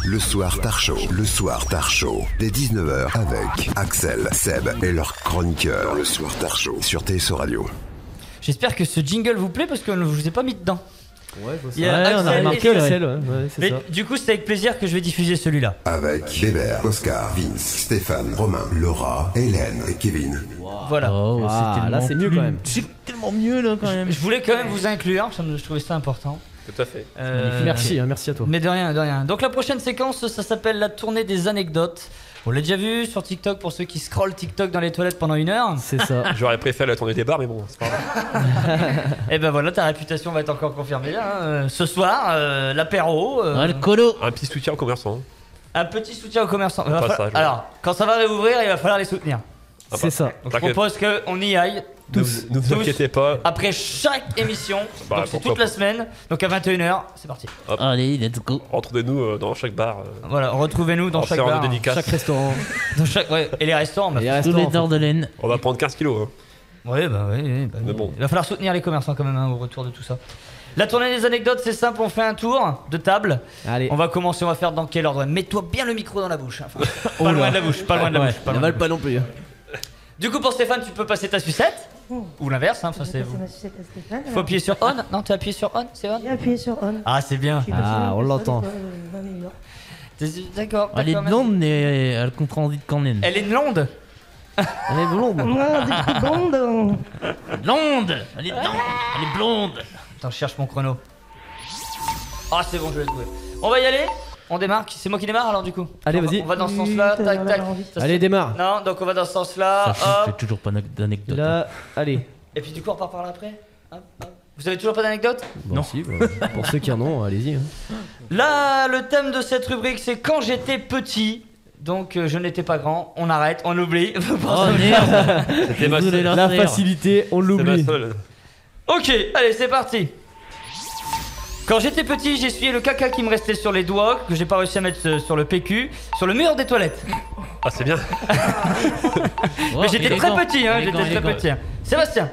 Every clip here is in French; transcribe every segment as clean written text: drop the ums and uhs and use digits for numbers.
Le soir tard show. Le soir tard show. Dès 19h avec Axel, Seb et leurs chroniqueurs. Le soir tard show sur TSO Radio. J'espère que ce jingle vous plaît parce que je vous ai pas mis dedans. Ouais, on a remarqué Axel, ouais, c'est ça. Du coup, c'est avec plaisir que je vais diffuser celui-là. Avec Bébert, Oscar, Vince, Stéphane, Romain, Laura, Hélène et Kevin. Voilà. Oh, là c'est mieux quand même. C'est tellement mieux là quand même. Je voulais quand même vous inclure, je trouvais ça important. Tout à fait. Merci à toi. Mais de rien, de rien. Donc la prochaine séquence, ça s'appelle la tournée des anecdotes. On l'a déjà vu sur TikTok pour ceux qui scrollent TikTok dans les toilettes pendant 1 heure. C'est ça. J'aurais préféré la tournée des bars, mais bon, c'est pas grave. Et ben voilà, ta réputation va être encore confirmée là. Ce soir, l'apéro. Le colo. Un petit soutien aux commerçants. Un petit soutien aux commerçants. Passage, Alors, quand ça va réouvrir, il va falloir les soutenir. C'est ça. Donc je propose qu'on y aille. Ne vous inquiétez pas. Après chaque émission, donc c'est toute la semaine, donc à 21h, c'est parti. Hop. Allez, let's go. Retrouvez-nous dans chaque bar. Voilà, retrouvez-nous dans chaque bar, de dédicace. Chaque restaurant. dans chaque, ouais, et les restaurants. Tous les dents de laine. On va prendre 15 kilos. Ouais, bah oui. Mais bon. Il va falloir soutenir les commerçants quand même au retour de tout ça. La tournée des anecdotes, c'est simple, on fait un tour de table. Allez. On va commencer, on va faire dans quel ordre? Mets-toi bien le micro dans la bouche. Enfin, pas loin de la bouche, pas loin de la bouche. Pas loin de la bouche. pas non plus. Du coup, pour Stéphane, tu peux passer ta sucette. Ou l'inverse, ça c'est vous. Faut appuyer sur on. Non, tu as appuyé sur on, c'est on. J'ai appuyé sur on. Ah, c'est bien. Ah, on l'entend. D'accord. Elle est blonde mais elle comprend vite quand même. Elle est blonde. Elle est blonde. Blonde. Blonde. Elle est blonde. Attends, je cherche mon chrono. Ah, c'est bon, je l'ai trouvé. On va y aller. On démarre. C'est moi qui démarre alors du coup. Allez, vas-y. On va dans ce sens-là. Tac, tac. Allez, démarre. Non, donc on va dans ce sens-là. Je Hop. fais toujours pas d'anecdote. Là, allez. Et puis du coup, on repart par là après. Hop, hop. Vous avez toujours pas d'anecdote? Bon, non. Si, pour ceux qui en ont, allez-y. Là, le thème de cette rubrique, c'est quand j'étais petit. Donc je n'étais pas grand. On arrête, on oublie. Oh merde. C'était ma seule. La facilité, on l'oublie. Ok, allez, c'est parti. Quand j'étais petit, j'essuyais le caca qui me restait sur les doigts, que j'ai pas réussi à mettre sur le PQ, sur le mur des toilettes. Ah, c'est bien. Mais j'étais très petit, hein, j'étais très petit. Sébastien.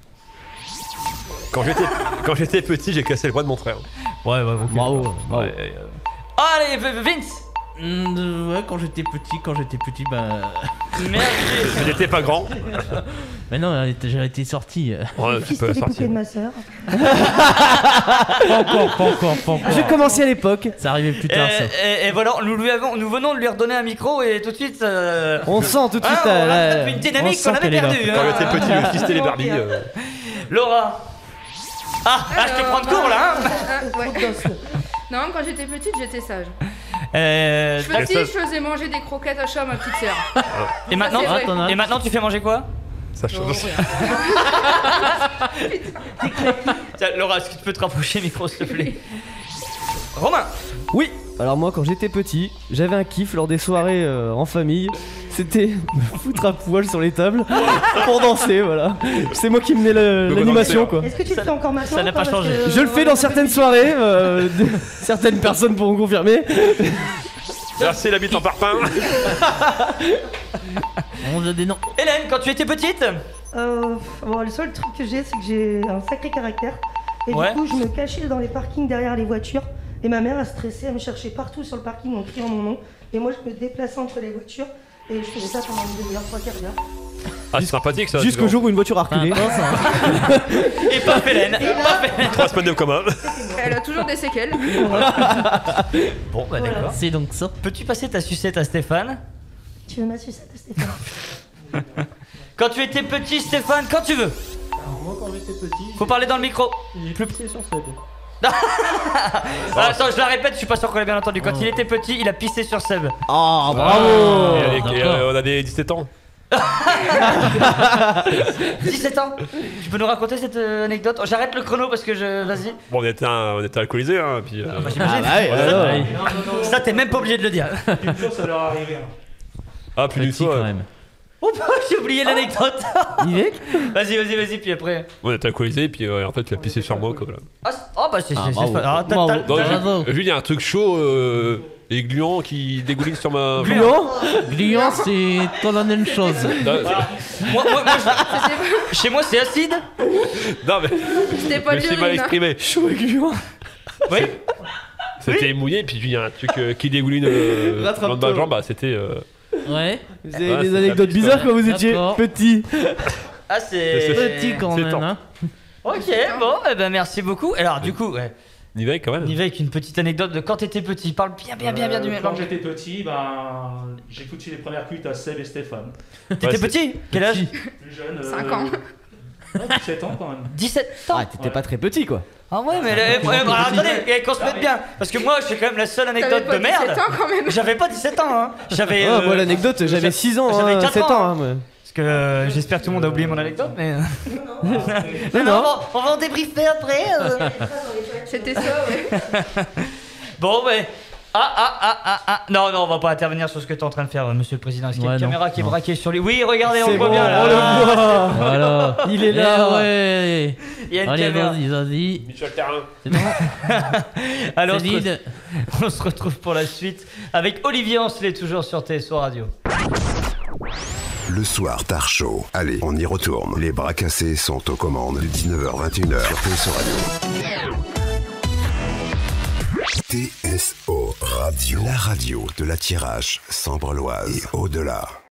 Quand j'étais petit, j'ai cassé le bras de mon frère. Ouais, Bravo. Allez, Vince. Ouais, quand j'étais petit, bah. Merci. Je n'étais pas grand. Mais non, j'ai été sorti. Ouais, tu peux Les poupées de sortir. ma soeur. Pas encore. J'ai commencé à l'époque. Ça arrivait plus tard, ça. Et voilà, nous venons de lui redonner un micro et tout de suite. On sent tout de suite. on a une dynamique qu'on avait perdue. Quand j'étais petit, je fistais les Barbie. Laura. Ah, je te prends de court là. Ouais. Non, quand j'étais petite, j'étais sage. Petit, je faisais manger des croquettes à chat à ma petite sœur. Et maintenant, C'est vrai. et maintenant, tu fais manger quoi? Ça change aussi. Tiens, Laura, est-ce que tu peux te rapprocher micro, s'il te plaît? Romain. Oui. Alors moi, quand j'étais petit, j'avais un kiff lors des soirées en famille. C'était me foutre à poil sur les tables pour danser, voilà. C'est moi qui menais l'animation, quoi. Est-ce que tu le fais encore maintenant? Ça n'a pas changé. Je le fais dans certaines soirées, certaines personnes pourront confirmer. Merci la bite en parpaing. On a des noms. Hélène, quand tu étais petite? Bon, le seul truc que j'ai, c'est que j'ai un sacré caractère. Et Ouais. du coup, je me cachais dans les parkings derrière les voitures. Et ma mère a stressé, elle me cherchait partout sur le parking en criant mon nom. Et moi, je me déplaçais entre les voitures. Et je faisais ça pendant une demi-heure, 3/4 d'heure. Ah, c'est sympathique ça. Jusqu'au jour où une voiture a reculé. Et pas Hélène. 3 semaines de coma. Elle a toujours des séquelles. Bon, bah d'accord. C'est donc ça. Peux-tu passer ta sucette à Stéphane? Tu veux ma sucette, Stéphane? Quand tu étais petit, Stéphane, quand tu veux. Alors moi, quand j'étais petit, Faut parler dans le micro. j'ai pissé sur Seb. Attends, je la répète, je suis pas sûr qu'on l'a bien entendu. Quand il était petit, il a pissé sur Seb. Ah, bravo. Et on a des 17 ans. 17 ans. Tu peux nous raconter cette anecdote? J'arrête le chrono parce que je. Vas-y. Bon, on était alcoolisés, hein, puis. J'imagine. Ça, t'es même pas obligé de le dire. Une chose, ça leur est arrivé. Ah, plus d'une Petit quand fois. même. Oh, j'ai oublié l'anecdote. Yvek. Vas-y, puis après. On était alcoolisés, puis en fait, tu as pissé sur moi, quoi. Là. Oh, bah c'est. bravo. Ah, Bravo. Bravo. J'ai vu, il y a un truc chaud et gluant qui dégouline sur ma. Gluant. Gluant, c'est pas la même chose. Moi, chez moi, c'est acide. Non, mais. C'était pas Je me suis mal l'urine. exprimé. Chaud et gluant. Oui. C'était mouillé, puis il y a un truc qui dégouline le Rattrape-toi. long de ma jambe, bah, c'était. Ouais. Vous avez Ouais, des c'est anecdotes la bizarres quand vous étiez D'accord. petit. Ah, c'est. Petit quand C'est même, temps. hein. Ok, bon, eh ben merci beaucoup. Alors, du coup, ouais, Nivelle quand on même. y va avec une petite anecdote de quand t'étais petit. Parle bien du Quand j'étais petit, ben, j'ai foutu les premières cuites à Seb et Stéphane. T'étais Ouais, petit? Quel âge? Plus jeune. 5 ans. Ouais, 17 ans quand même. 17 ans. Ah, t'étais pas très petit quoi. Ah ouais, mais attendez, qu'on se mette bien. Parce que moi, j'ai quand même la seule T'avais anecdote pas de merde. 17 ans quand même. J'avais pas 17 ans, hein. J'avais. Ah, moi l'anecdote, j'avais 6 ans, j'avais hein, 4 7 ans, ans. hein. hein, moi. Parce que j'espère que tout le monde a oublié mon anecdote, mais. Mais non. On va en débriefer après. C'était ça, ouais. Bon, ouais. Non, on va pas intervenir sur ce que t'es en train de faire, monsieur le président. Est-ce qu'il y a une Ouais, non. caméra qui est Non. braquée sur lui? Oui, regardez, on C'est le voit bon, bien là. on le voit. Voilà. Il est là. Ouais. Il y a une Allez, caméra. vas-y. Michel Terrain. C'est bon. Alors, C'est vide. on se retrouve pour la suite avec Olivier Ancelet, toujours sur TSO Radio. Le soir, Tard Show. Allez, on y retourne. Les bras cassés sont aux commandes de 19h-21h sur TSO Radio. TSO Radio. La radio de la Thiérache, Sambre-Loise et au-delà.